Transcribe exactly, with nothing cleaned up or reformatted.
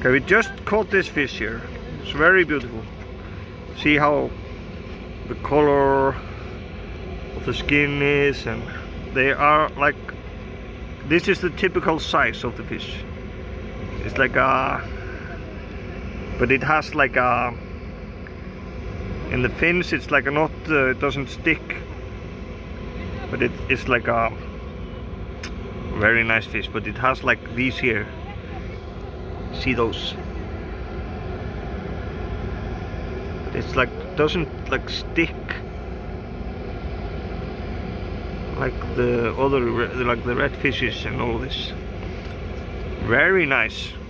Okay, we just caught this fish here. It's very beautiful. See how the color of the skin is, and they are like, this is the typical size of the fish. It's like a, but it has like a, in the fins it's like a not, uh, it doesn't stick, but it, it's like a very nice fish, but it has like these here. See those? It's like, doesn't like stick like the other, like the red fishes and all this. Very nice.